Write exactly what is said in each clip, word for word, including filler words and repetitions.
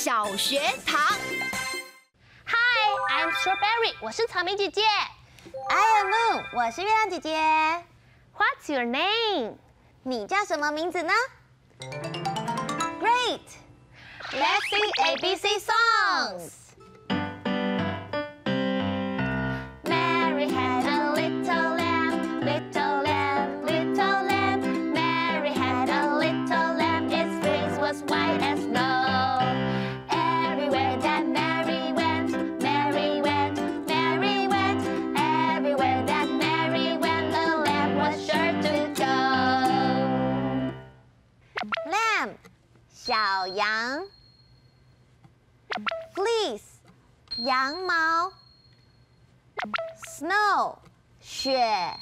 小学堂。 Hi, I'm Strawberry， 我是草莓姐姐。 I am Moon， 我是月亮姐姐。 What's your name？ 你叫什么名字呢 ？Great! Let's sing A B C songs. Mary had a little lamb, little lamb, little lamb. Mary had a little lamb, its face was white as snow. Everywhere that Mary went, Mary went, Mary went. Everywhere that Mary went, the lamb was sure to go. Lamb, 小羊。Fleece, 羊毛。Snow, 雪。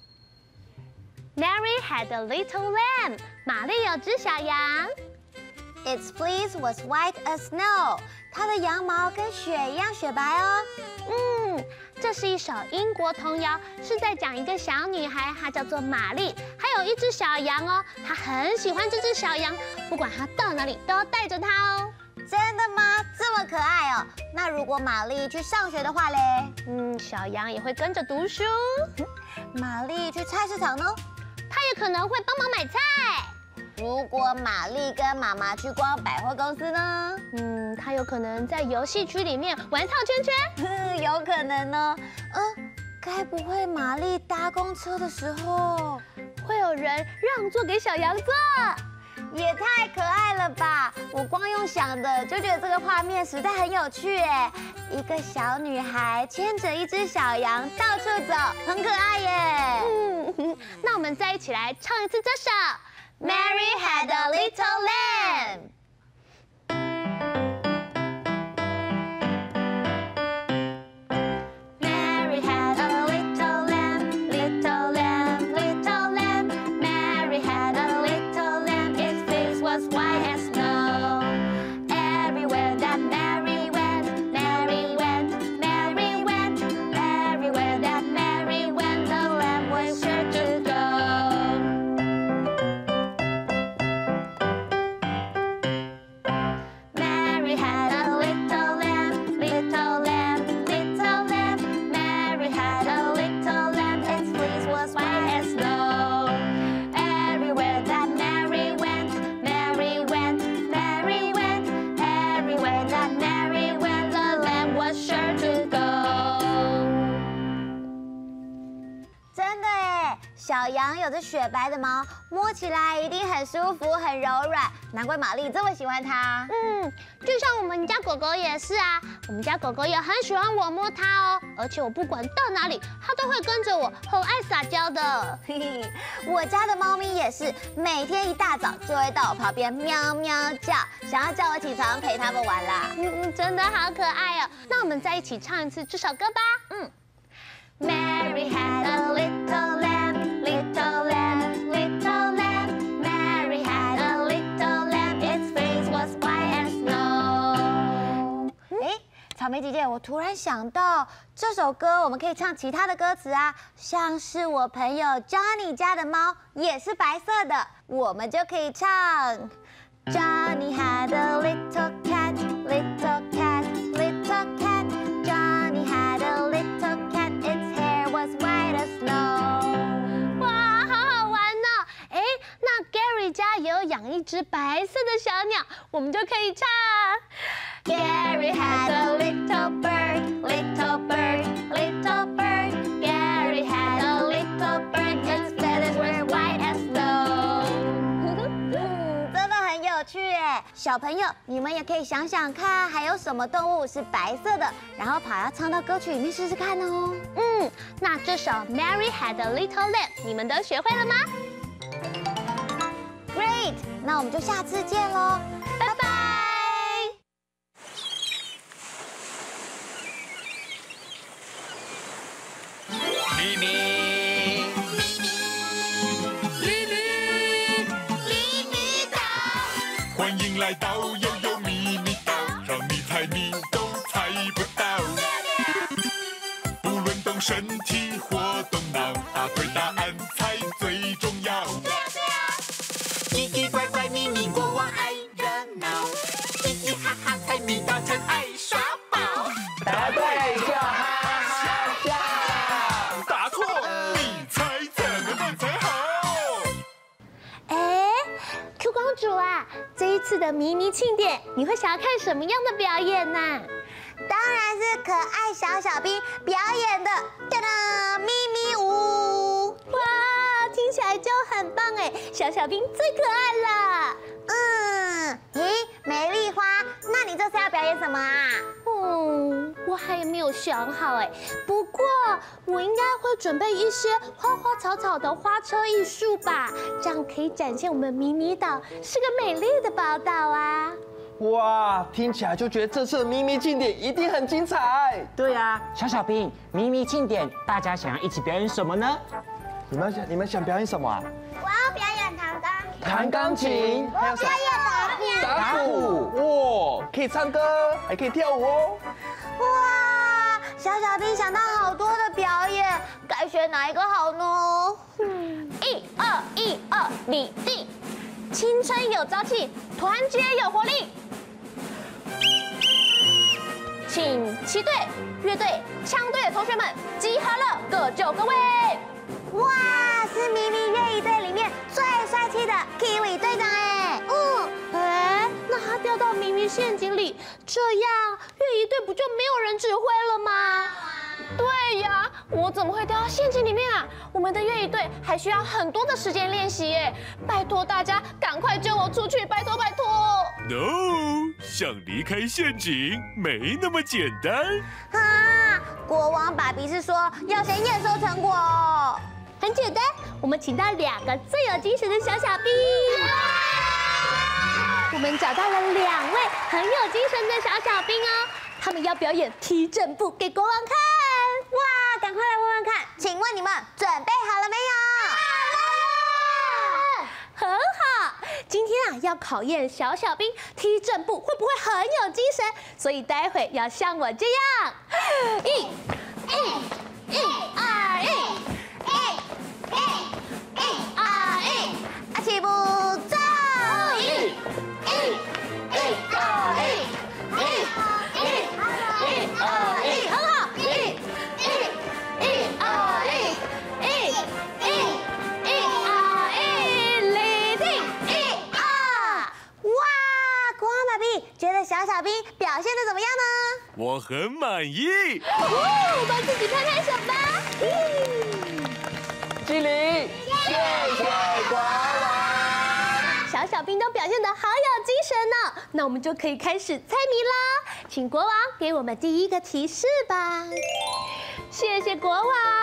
Mary had a little lamb， 玛丽有只小羊。 Its fleece was white as snow， 它的羊毛跟雪一样雪白哦。 嗯，这是一首英国童谣，是在讲一个小女孩，她叫做玛丽，还有一只小羊哦。她很喜欢这只小羊，不管她到哪里都要带着它哦。 真的吗？这么可爱哦！那如果玛丽去上学的话嘞？ 嗯，小羊也会跟着读书。 玛丽去菜市场呢？ 她也可能会帮忙买菜。 如果玛丽跟妈妈去逛百货公司呢？ 嗯，她有可能在游戏区里面玩套圈圈。 有可能呢。嗯，该不会玛丽搭公车的时候， 会有人让座给小羊坐？ 也太可爱了吧！我光用想的就觉得这个画面实在很有趣哎。一个小女孩牵着一只小羊到处走，很可爱耶。 嗯，那我们再一起来唱一次这首。 Mary had a little lamb. Mary had a little lamb, little lamb, little lamb. Mary had a little lamb, its face was white as snow. Everywhere that Mary went, Mary went, Mary went. Everywhere that Mary went, the lamb was sure to go. Mary had a little lamb, little lamb, little lamb. Mary had a little lamb, its fleece was white as snow. Everywhere that Mary went, Mary went, Mary went. Everywhere that Mary went, the lamb was sure to go. 真的耶，小羊有着雪白的毛，摸起来一定很舒服、很柔软，难怪玛丽这么喜欢它。 嗯，就像我们家狗狗也是啊，我们家狗狗也很喜欢我摸它哦，而且我不管到哪里，它都会跟着我，很爱撒娇的。 嘿嘿，我家的猫咪也是，每天一大早就会到我旁边喵喵叫，想要叫我起床陪它们玩啦。 嗯，真的好可爱哦。那我们再一起唱一次这首歌吧。 嗯。Mary had a little lamb, little lamb, little lamb. Mary had a little lamb, its face was white as snow. 哎，草莓姐姐，我突然想到，这首歌我们可以唱其他的歌词啊，像是我朋友 Johnny 家的猫也是白色的，我们就可以唱 Johnny had a little cat, little cat, little cat. Johnny had a little cat, its hair was white as snow. 哇，好好玩哦！哎，那 Gary 家也有养一只白色的小鸟，我们就可以唱。 Gary had a little bird, little bird, little bird. Gary had a little bird, its feathers were white as snow. 嗯，真的很有趣耶！小朋友，你们也可以想想看，还有什么动物是白色的，然后把它唱到歌曲里面试试看哦。 嗯，那这首 Mary had a little lamb， 你们都学会了吗 ？Great， 那我们就下次见喽，拜拜。 咪咪，咪咪，咪咪岛，欢迎来到悠悠咪咪岛，让你猜你都猜不到。不论动身体或动脑，答对答案才最重要。奇奇怪怪，咪咪国王爱热闹，嘻嘻哈哈猜谜。 次的咪咪庆典，你会想要看什么样的表演呢？ 当然是可爱小小兵表演的噔噔咪咪舞。 哇，听起来就很棒哎！小小兵最可爱了。 嗯，咦，美丽花，那你这次要表演什么啊？ 嗯，我还没有想好哎。不过我应该会准备一些花花草草的花车艺术吧，这样可以展现我们咪咪岛是个美丽的宝岛啊。 哇，听起来就觉得这次的咪咪庆典一定很精彩。 对啊，小小兵，咪咪庆典，大家想要一起表演什么呢？ 你们想你们想表演什么啊？ 我要表演弹钢琴。 弹钢琴，还有什么？ 打打鼓。哇，可以唱歌，还可以跳舞哦。 哇，小小兵想到好多的表演，该选哪一个好呢？ 嗯，一二一二，立定，青春有朝气，团结有活力。请齐队、乐队、枪队的同学们集合了，各就各位。 哇，是咪咪乐仪队里面最帅气的 Kiwi 队长哎。 嗯，哎，那他掉到咪咪陷阱里，这样乐仪队不就没有人指挥了吗？对呀，我怎么会掉到陷阱里面啊？我们的乐仪队还需要很多的时间练习耶，拜托大家赶快救我出去，拜托拜托。 No， 想离开陷阱没那么简单。 啊，国王爸比是说要先验收成果。 很简单，我们请到两个最有精神的小小兵。我们找到了两位很有精神的小小兵哦，他们要表演踢正步给国王看。 哇，赶快来问问看，请问你们准备好了没有？ 很好，今天啊要考验小小兵踢正步会不会很有精神，所以待会要像我这样，一、一、一、二、一。 起步走！ 一、一、一、二、一、一、一、一、二、一，很好！一、一、一、二、一、一、一、一、二、一，立定！一、二。 哇，国王爸比觉得小小兵表现的怎么样呢？ 我很满意。 哦，帮自己拍拍手吧！ 敬礼，谢谢国王。 小小兵都表现得好有精神呢，那我们就可以开始猜谜啦。请国王给我们第一个提示吧。谢谢国王。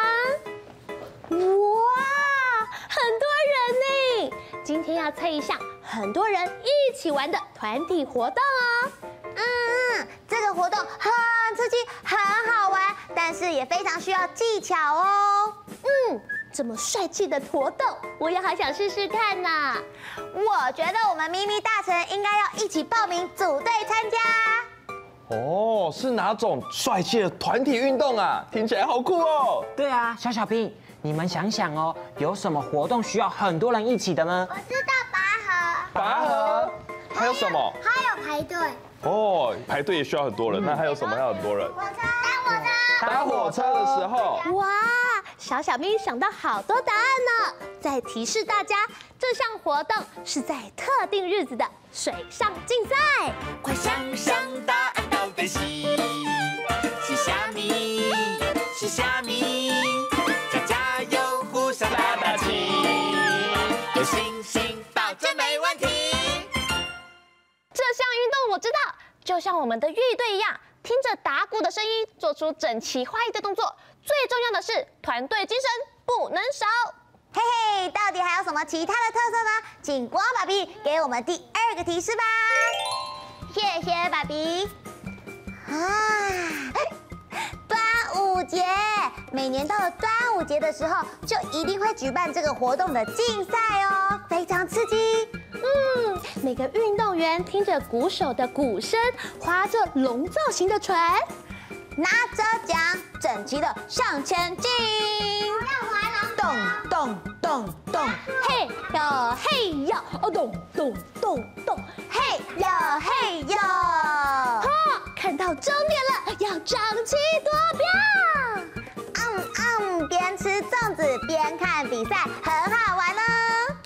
哇，很多人呢！今天要猜一项很多人一起玩的团体活动哦。 嗯，这个活动很刺激，很好玩，但是也非常需要技巧哦。 嗯。这么帅气的活动，我也好想试试看呢。 我觉得我们咪咪大臣应该要一起报名组队参加。 哦，是哪种帅气的团体运动啊？听起来好酷哦！ 对啊，小小兵，你们想想哦，有什么活动需要很多人一起的呢？ 我知道拔河。 拔河，还有什么？ 还有排队。 哦，排队也需要很多人，那还有什么要很多人？ 火车，搭火车。 搭火车的时候。 哇！小小兵想到好多答案呢。再提示大家，这项活动是在特定日子的水上竞赛。 快想想答案到底是是虾米？是虾米？加加油，互相打打气，有信心，保证没问题。 这项运动我知道，就像我们的乐队一样，听着打鼓的声音，做出整齐划一的动作。最重要的是团队精神不能少。 嘿嘿，到底还有什么其他的特色呢？请国王爸比给我们第二个提示吧。谢谢爸比。啊，端午节，每年到了端午节的时候，就一定会举办这个活动的竞赛哦，非常刺激。 嗯，每个运动员听着鼓手的鼓声，划着龙造型的船， 拿着奖，整齐的向前进。动动动动， 嘿哟嘿哟，哦咚咚咚咚， 嘿哟嘿哟。 哈，看到终点了，要张旗夺标。 嗯嗯，边吃粽子边看比赛，很好玩呢。 端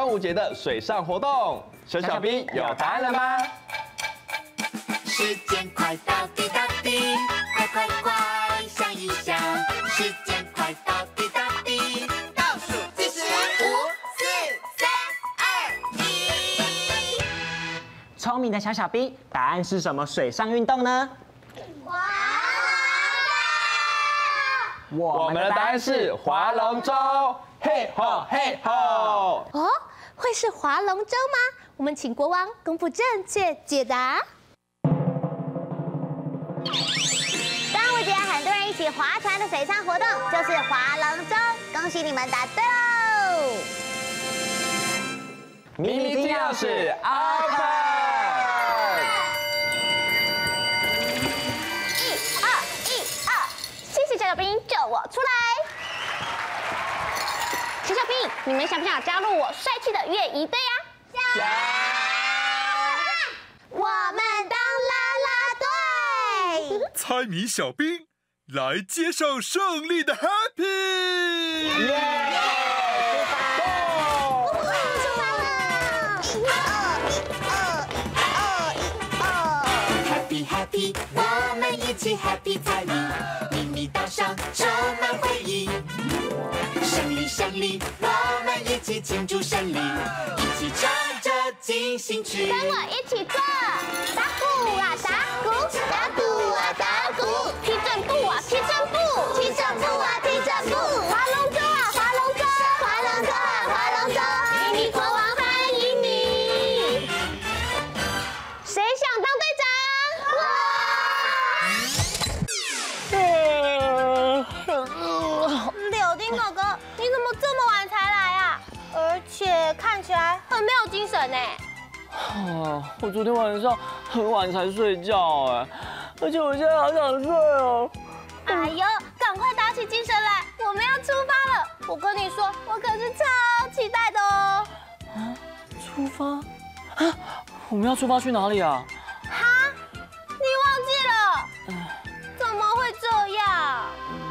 午节的水上活动。小小兵有答案了吗？ 时间快到滴答滴，快快快想一想，时间快到滴答滴，倒数计时五、四、三、二、一。 聪明的小小兵，答案是什么水上运动呢？ 我们的答案是划龙舟，嘿吼嘿吼！ 哦，会是划龙舟吗？我们请国王公布正确解答。 端午节很多人一起划船的水上活动就是划龙舟，恭喜你们答对喽！ 秘密金钥匙 open！ 一二一二，谢谢小小兵救我出来。 小小兵，你们想不想加入我帅气的乐仪队呀？ 想！我们当啦啦队。 猜谜小兵来接受胜利的 Happy！ Happy Happy， 我们一起 Happy 猜谜，秘密岛上充满回忆。胜利胜利，我们一起庆祝胜利，一起唱着进行曲。 跟我一起做，打鼓啊打鼓，打鼓啊打鼓， 踢正步啊踢正步， 踢正步啊踢正步，划龙舟啊划龙舟，划龙舟啊划龙舟， 秘密国王欢迎你。谁想当队长？ 柳丁哥哥，你怎么这么晚才来啊？而且看起来很没有精神呢。 啊，我昨天晚上很晚才睡觉哎，而且我现在好想睡哦。 哎呦，赶快打起精神来，我们要出发了！我跟你说，我可是超期待的哦。 啊，出发？啊，我们要出发去哪里啊？ 哈？你忘记了？怎么会这样？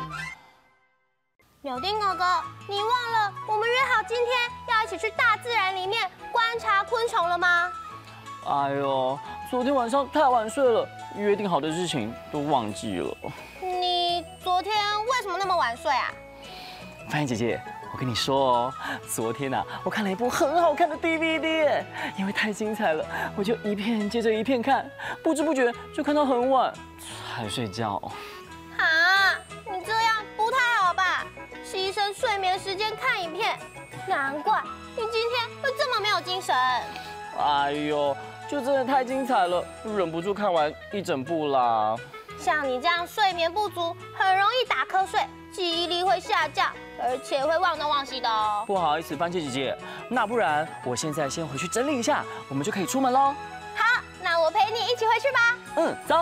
柳丁哥哥，你忘了我们约好今天要一起去大自然里面观察昆虫了吗？ 哎呦，昨天晚上太晚睡了，约定好的事情都忘记了。 你昨天为什么那么晚睡啊？ 范姐姐，我跟你说哦，昨天啊，我看了一部很好看的 D V D， 因为太精彩了，我就一片接着一片看，不知不觉就看到很晚才睡觉。 啊，你这样不太好吧？牺牲睡眠时间看影片，难怪你今天会这么没有精神。 哎呦，就真的太精彩了，忍不住看完一整部啦。 像你这样睡眠不足，很容易打瞌睡，记忆力会下降，而且会忘东忘西的哦。 不好意思，番茄姐姐，那不然我现在先回去整理一下，我们就可以出门喽。 好，那我陪你一起回去吧。 嗯，走。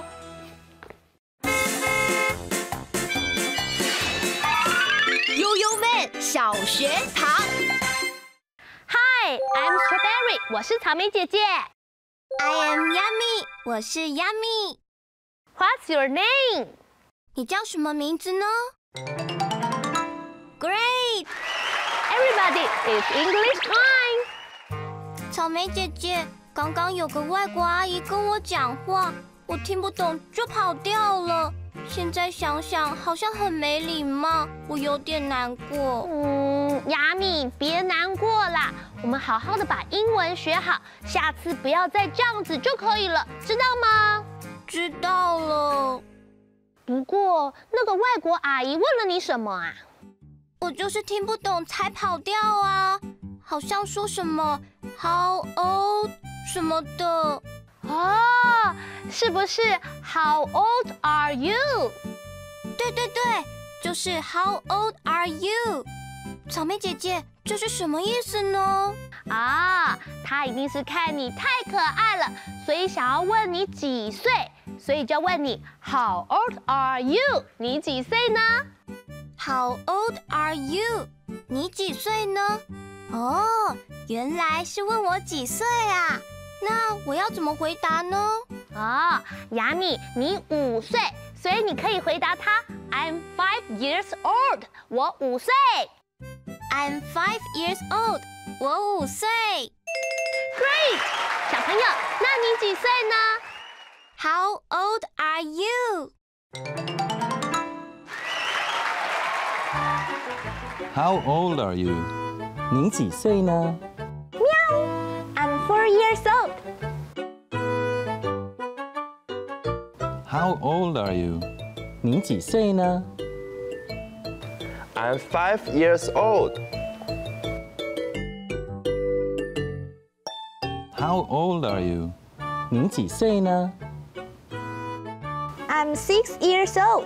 悠悠们小学堂。 Hi, I'm Strawberry， 我是草莓姐姐。 I am Yummy， 我是 Yummy。 What's your name？ 你叫什么名字呢 ？Great。 Everybody is English time。 草莓姐姐，刚刚有个外国阿姨跟我讲话，我听不懂就跑掉了。现在想想好像很没礼貌，我有点难过。 嗯，雅米，别难过啦，我们好好的把英文学好，下次不要再这样子就可以了，知道吗？ 知道了。 不过那个外国阿姨问了你什么啊？ 我就是听不懂才跑掉啊，好像说什么 How old 什么的。 哦，是不是 How old are you？ 对对对，就是 How old are you？ 草莓姐姐，这是什么意思呢？ 啊，她一定是看你太可爱了，所以想要问你几岁，所以就问你 How old are you？ 你几岁呢 ？How old are you？ 你几岁呢？哦，原来是问我几岁啊？那我要怎么回答呢？ 哦，雅米，你五岁，所以你可以回答他 I'm five years old， 我五岁。 I'm five years old， 我五岁。 Great， 小朋友，那你几岁呢 ？How old are you? How old are you? 你几岁呢？ 喵 I'm four years old. How old are you? 你几岁呢？ I'm five years old. How old are you? 你几岁呢？ I'm six years old.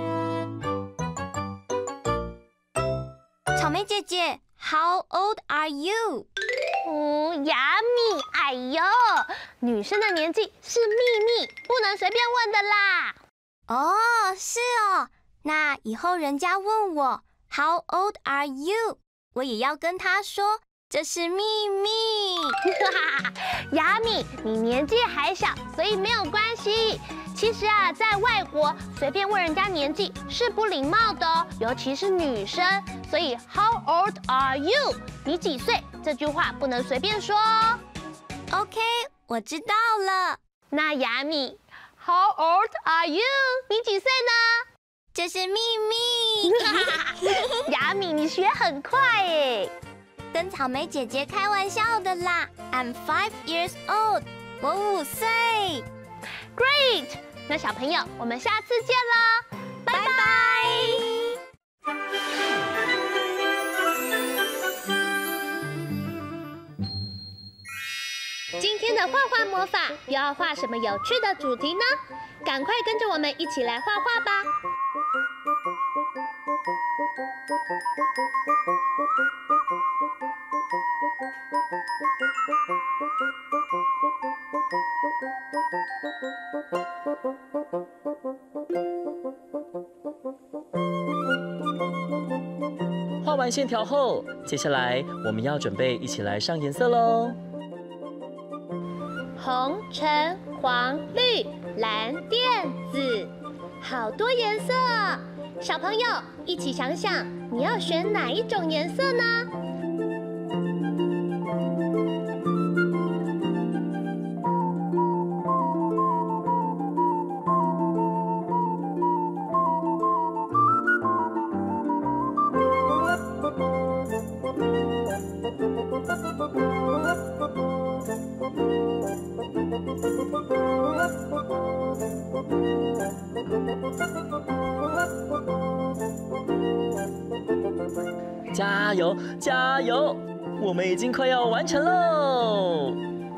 草莓姐姐 ，How old are you？ 嗯，雅米，哎呦，女生的年纪是秘密，不能随便问的啦。 哦，是哦，那以后人家问我 How old are you？ 我也要跟他说这是秘密。 雅米，你年纪还小，所以没有关系。其实啊，在外国随便问人家年纪是不礼貌的哦，尤其是女生。所以 How old are you？ 你几岁？这句话不能随便说哦。 OK， 我知道了。 那雅米 ，How old are you？ 你几岁呢？ 这是秘密。 雅米，你学很快耶。 跟草莓姐姐开玩笑的啦。I'm five years old， 我五岁。 Great， 那小朋友，我们下次见了，拜拜。今天的画画魔法又要画什么有趣的主题呢？赶快跟着我们一起来画画吧！ 画完线条后，接下来我们要准备一起来上颜色喽。 红、橙、黄、绿、蓝、靛、紫，好多颜色啊！小朋友一起想想，你要选哪一种颜色呢？ 加油，加油！我们已经快要完成喽！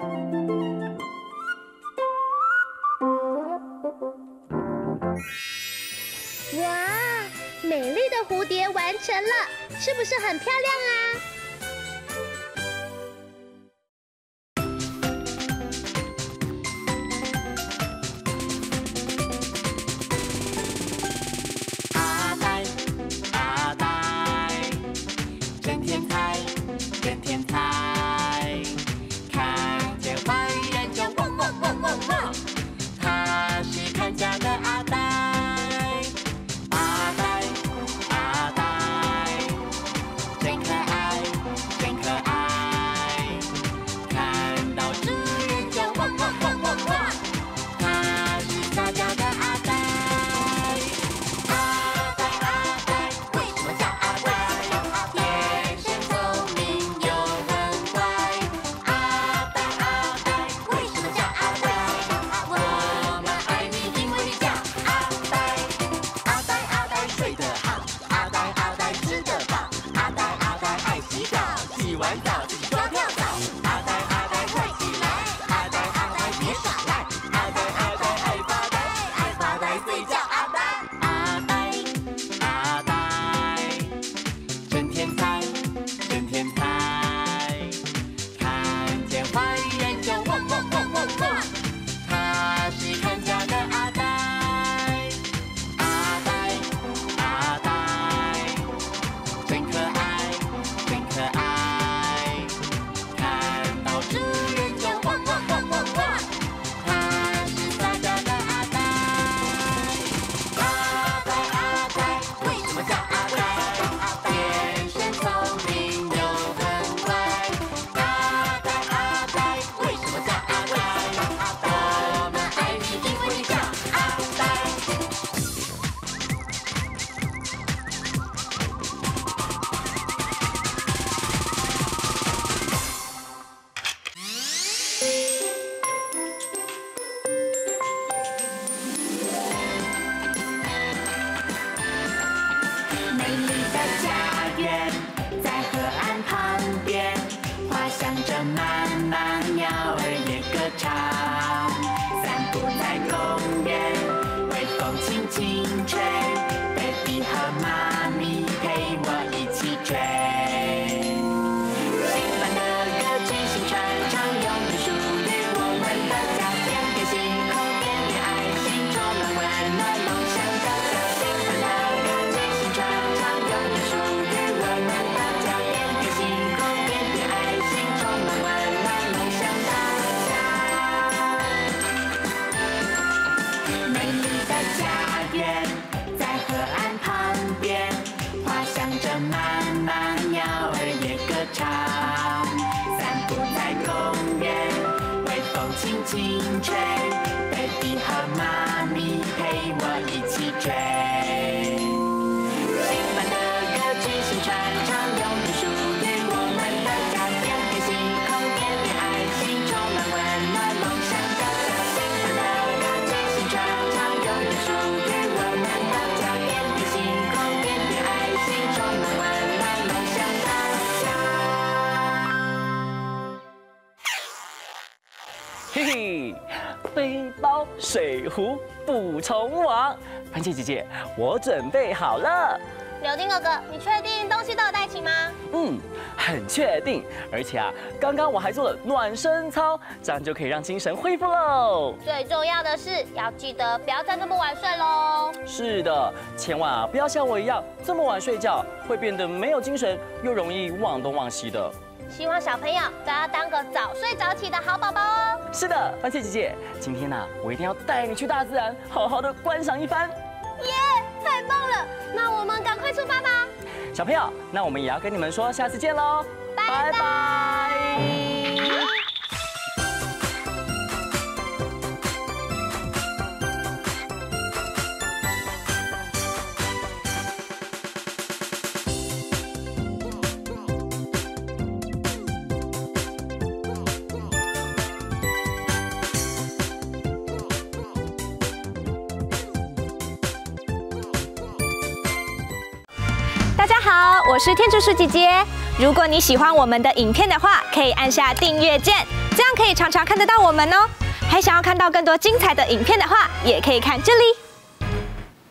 哇，美丽的蝴蝶完成了，是不是很漂亮啊？ 着妈妈，鸟儿也歌唱。散步在公园，微风轻轻吹 ，baby 和妈咪陪我一起追。兴奋的歌曲，新传唱，永远属于我们的家园。给星空，点点爱心，充满温暖梦想的家。兴奋的歌曲，新传唱，永远属于我们的家园。给星空，点点爱心，充满温暖梦想的家。美丽的家园在河岸旁边，花香着妈妈，鸟儿也歌唱。散步在公园，微风轻轻吹 ，baby 和妈咪陪我一起追。兴奋的歌曲，新传唱，永远属于我们的家园。给星空，点点爱心，充满温暖梦想的家。兴奋的歌曲，新传唱，永远属于我们的家园。给星空，点点爱心，充满温暖梦想的家。 嘿嘿，背包、水壶、捕虫网，番茄姐姐，我准备好了。 柳丁哥哥，你确定东西都有带齐吗？ 嗯，很确定。而且啊，刚刚我还做了暖身操，这样就可以让精神恢复喽。 最重要的是要记得不要再那么晚睡喽。 是的，千万啊不要像我一样这么晚睡觉，会变得没有精神，又容易忘东忘西的。 希望小朋友都要当个早睡早起的好宝宝哦。 是的，番茄姐姐，今天呢、啊，我一定要带你去大自然，好好的观赏一番。 耶，太棒了！那我们赶快出发吧。 小朋友，那我们也要跟你们说下次见喽， 拜拜。 大家好，我是天竺鼠姐姐。如果你喜欢我们的影片的话，可以按下订阅键，这样可以常常看得到我们哦。还想要看到更多精彩的影片的话，也可以看这里。